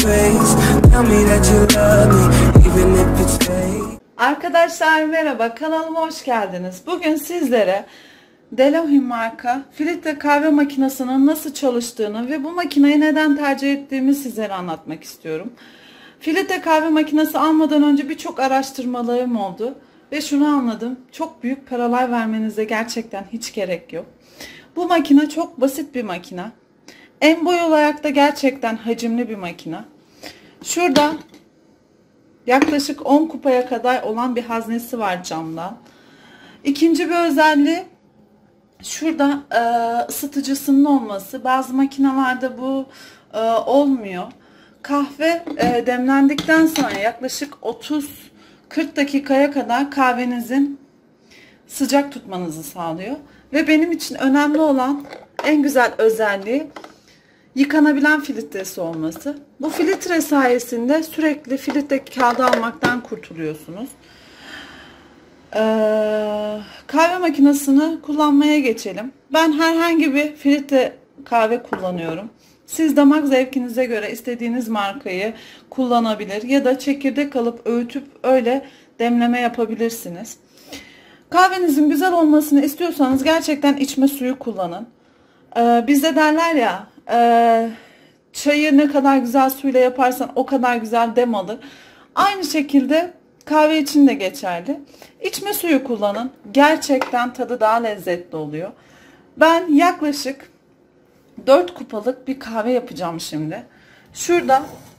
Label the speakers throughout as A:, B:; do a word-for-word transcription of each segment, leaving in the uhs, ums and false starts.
A: Arkadaşlar merhaba, kanalıma hoş geldiniz. Bugün sizlere Delohim marka filtre kahve makinesinin nasıl çalıştığını ve bu makineyi neden tercih ettiğimi sizlere anlatmak istiyorum. Filtre kahve makinesi almadan önce birçok araştırmalarım oldu ve şunu anladım: çok büyük paralar vermenize gerçekten hiç gerek yok. Bu makine çok basit bir makine. En boy olarak da gerçekten hacimli bir makine. Şurada yaklaşık on kupaya kadar olan bir haznesi var camdan. İkinci bir özelliği şurada e, ısıtıcısının olması. Bazı makinelerde bu e, olmuyor. Kahve e, demlendikten sonra yaklaşık otuz kırk dakikaya kadar kahvenizin sıcak tutmanızı sağlıyor. Ve benim için önemli olan en güzel özelliği yıkanabilen filtresi olması. Bu filtre sayesinde sürekli filtre kağıdı almaktan kurtuluyorsunuz. Ee, kahve makinesini kullanmaya geçelim. Ben herhangi bir filtre kahve kullanıyorum. Siz damak zevkinize göre istediğiniz markayı kullanabilir ya da çekirdek alıp öğütüp öyle demleme yapabilirsiniz. Kahvenizin güzel olmasını istiyorsanız gerçekten içme suyu kullanın. Ee, bizde derler ya, e, çayı ne kadar güzel suyla yaparsan o kadar güzel dem alır. Aynı şekilde kahve için de geçerli. İçme suyu kullanın. Gerçekten tadı daha lezzetli oluyor. Ben yaklaşık dört kupalık bir kahve yapacağım şimdi. Şurada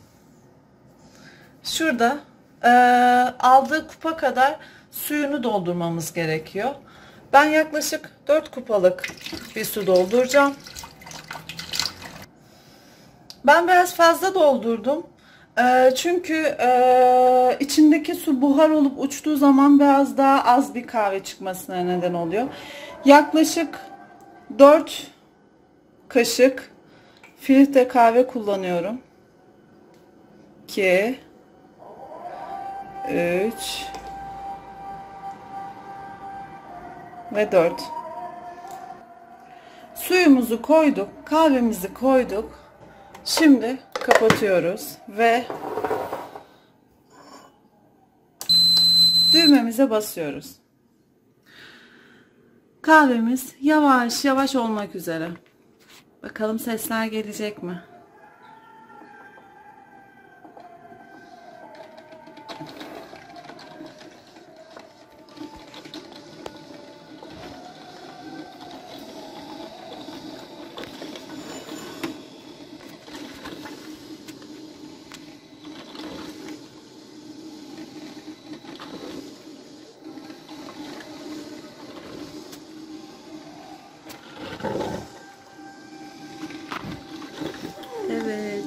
A: şurada e, aldığı kupa kadar suyunu doldurmamız gerekiyor. Ben yaklaşık dört kupalık bir su dolduracağım. Ben biraz fazla doldurdum. E, çünkü e, içindeki su buhar olup uçtuğu zaman biraz daha az bir kahve çıkmasına neden oluyor. Yaklaşık dört kaşık filtre kahve kullanıyorum. iki üç ve dört. Suyumuzu koyduk, kahvemizi koyduk. Şimdi kapatıyoruz ve düğmemize basıyoruz. Kahvemiz yavaş yavaş olmak üzere. Bakalım sesler gelecek mi? Evet.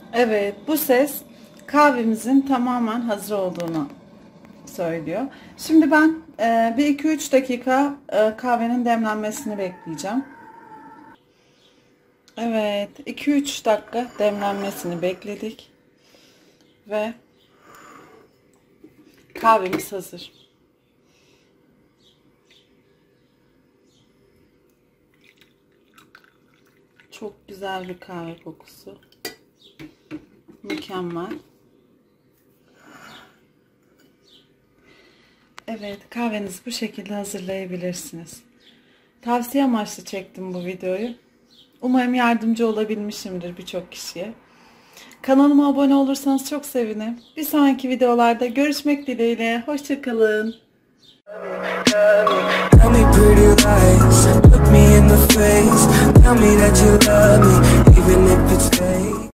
A: Evet, bu ses kahvemizin tamamen hazır olduğunu söylüyor. Şimdi ben e, bir iki üç dakika e, kahvenin demlenmesini bekleyeceğim. Evet, iki üç dakika demlenmesini bekledik ve kahvemiz hazır. Çok güzel bir kahve kokusu. Mükemmel. Evet, kahvenizi bu şekilde hazırlayabilirsiniz. Tavsiye amaçlı çektim bu videoyu. Umarım yardımcı olabilmişimdir birçok kişiye. Kanalıma abone olursanız çok sevinirim. Bir sonraki videolarda görüşmek dileğiyle. Hoşça kalın.
B: Tell me pretty lies, look me in the face. Tell me that you love me, even if it's fake.